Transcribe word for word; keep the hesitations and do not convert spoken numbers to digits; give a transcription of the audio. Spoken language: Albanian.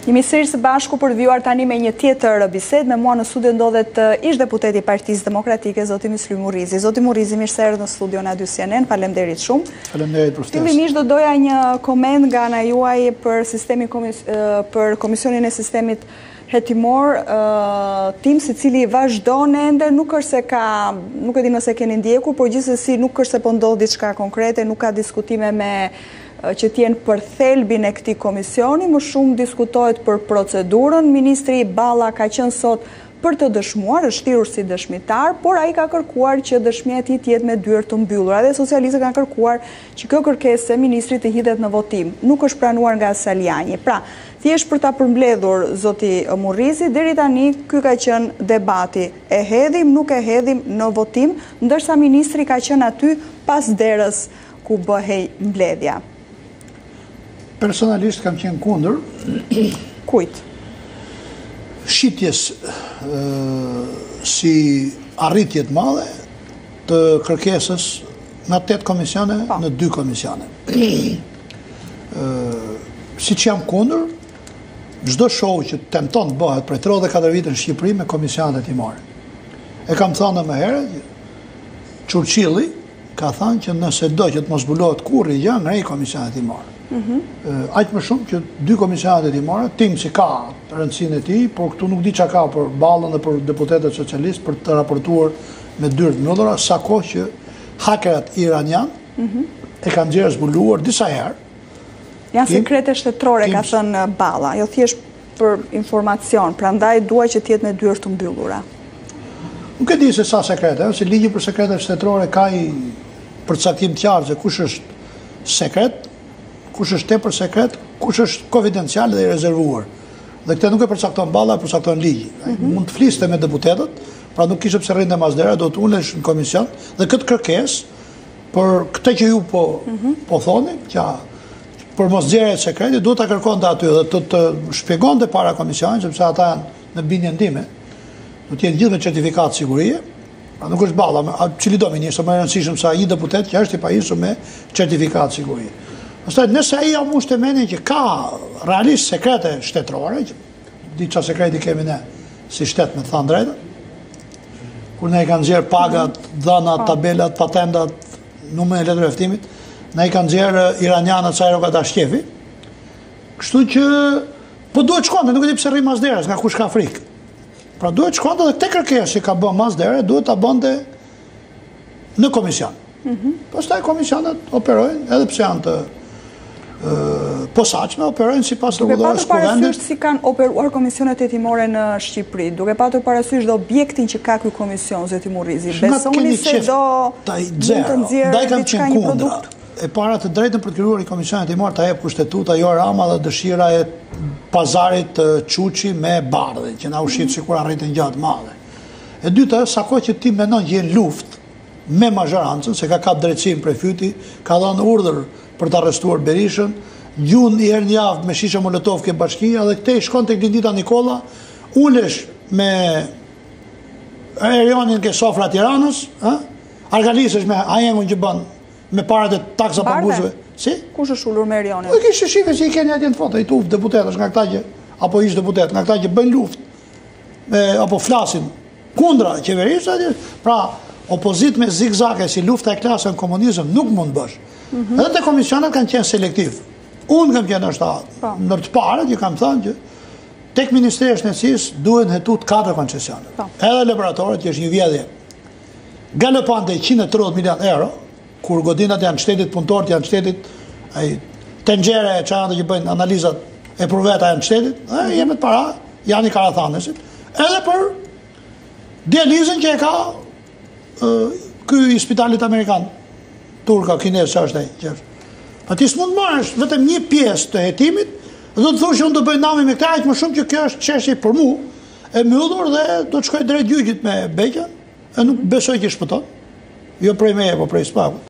Jemi sërish së bashku për të vjuar tani me një tjetër bisedë. Me mua në studio ndodhet ish deputeti i Partisë Demokratike, zoti Mysly Murrizi. Zoti Murrizi, mirë se erdhët në studion Radio C N N. Faleminderit shumë. Faleminderit për ftesën. Fillimisht do doja një koment nga ana juaj për sistemi komis për Komisionin e Sistemit Hetimor, tim i cili vazhdon ende, nuk është se ka, nuk e di nëse keni ndjekur, por gjithsesi nuk është se po ndodh diçka konkrete, nuk ka diskutime me që t'jenë për thelbin e këtij komisioni, më shumë diskutohet për procedurën. Ministri Balla ka qenë sot për të dëshmuar, është thirrur si dëshmitar, por ai ka kërkuar që dëshmia e tij të jetë me dyert të mbyllura. Dhe socialistët kanë kërkuar që kjo kërkesë e ministrit të hidhet në votim. Nuk është pranuar nga Saljani. Pra, thjesht për ta përmbledhur zoti Murrizi, deri tani ky ka qenë debati. E hedhim, nuk e hedhim në votim, ndërsa ministri ka qenë aty pas derës ku bëhej mbledhja. Personalisht kam qenë kundër. Kujt? Shitjes si arritje të madhe të kërkesës nga tetë komisione në dy komisione. Siç jam kundër çdo show që tenton të bëhet për tridhjetë e katër vite në Shqipëri me komisionet hetimore. E kam thënë më herët, Churchilli ka thënë që nëse do që të mos zbulohet kurrë gjë, ngrej komisionet hetimore. Aq më shumë që dy komisionet hetimore, tim si ka rëndësinë e tij, por këtu nuk di çka ka për Ballën dhe për deputetët socialistë për të raportuar me dyert të mbyllura, sa kohë që hakerat iranian e kanë nxjerrë zbuluar disa herë. Janë sekrete shtetërore, ka thënë Balla, jo thjesht për informacion, prandaj dua që të jetë me dyert të mbyllura. Nuk e di se sa sekrete, se ligji për sekretet shtetërore ka i përcaktim të qartë se kush është sekret, kush është tepër sekret, kush është konfidencial dhe i rezervuar. Dhe këtë nuk e përcakton Balla, e përcakton ligji. Mund të fliste me deputetët, pra nuk kishte pse rrinte mas dera, do të ulesh në komision dhe këtë kërkesë për këtë që ju po po thoni, që për mos nxjerrje të sekretit, duhet ta kërkonte aty dhe të të shpjegonte para komisionit, sepse ata janë në bindje ndime. Do të jenë gjithë me certifikat sigurie. Pra nuk është Balla, cili do ministër më e rëndësishëm se ai deputet që është i pajisur me certifikat sigurie. Pastaj nëse ai ja mush të mendin që ka realisht sekrete shtetërore, që di çfarë sekreti kemi ne si shtet me të thënë drejtën, kur ne i kanë nxjerr pagat, dhënat, tabelat, patentat, numrin e letrave ftimit, ne i kanë nxjerr iranianët sa aeroka Dashkefi. Kështu që po duhet shkonte, nuk e di pse rri mas derës, nga kush ka frikë. Pra duhet shkonte dhe këtë kërkesë që ka bën mas derë, duhet ta bënte në komision. Pastaj komisionet operojnë, edhe pse janë të posaçme, operojnë sipas rregullarës kuvendit. Duke patur parasysh si kanë operuar komisionet hetimore në Shqipëri, duke patur parasysh dhe objektin që ka ky komision, zoti Murrizi, besoni se do mund të nxjerrë diçka një produkt? E para të drejtën për të krijuar një komision hetimor ta jep kushtetuta jo Rama dhe dëshira e pazarit të Çuçi me bardhë, që na ushqit sikur arritën gjatë madhe. E dyta, sa kohë që ti mendon që je luftë me mazhorancën, se ka kap drejtësinë prej fyti, ka dhënë urdhër për të arrestuar Berishën, gjun i herë një javë me shishe Molotov ke bashkia, dhe këtej shkon tek Glindita Nikolla, ulesh me aerionin ke sofra Tiranës, argalisesh me ajemun që bën me parat e taksa pabuzëve. Si? Kush është ulur me aerionin? Po kishte shifë që i keni atje në foto, i tuf deputetësh nga këta që apo ish deputet, nga këta që bëjnë luftë apo flasin kundra qeverisë, pra opozit me zigzake si lufta e klasës në komunizëm nuk mund bësh. Edhe te komisionet kanë qenë selektiv. Unë kam qenë është ndër të parët, që kam thënë që tek Ministria e Shëndetësisë duhen hetut katër koncesione. Edhe laboratorët, që është një vjedhje galopante njëqind e tridhjetë milion euro, kur godinat janë shtetit, punëtorët janë shtetit, tenxhere e çantë që bëjnë analizat e proveta janë shtetit, jemi të para, janë i Karathanesit, edhe për dializën që e ka ky i spitalit amerikan, turka, kinez, që është ai. Pa ti s'mund marrësh vetëm një pjesë të hetimit, dhe do të thosh unë do bëj nami me këtë, aq më shumë që kjo është çështje për mua, e mbyllur dhe do të shkoj drejt gjyqit me Beqën, e nuk besoj që shpëton. Jo prej meje, po prej spakut.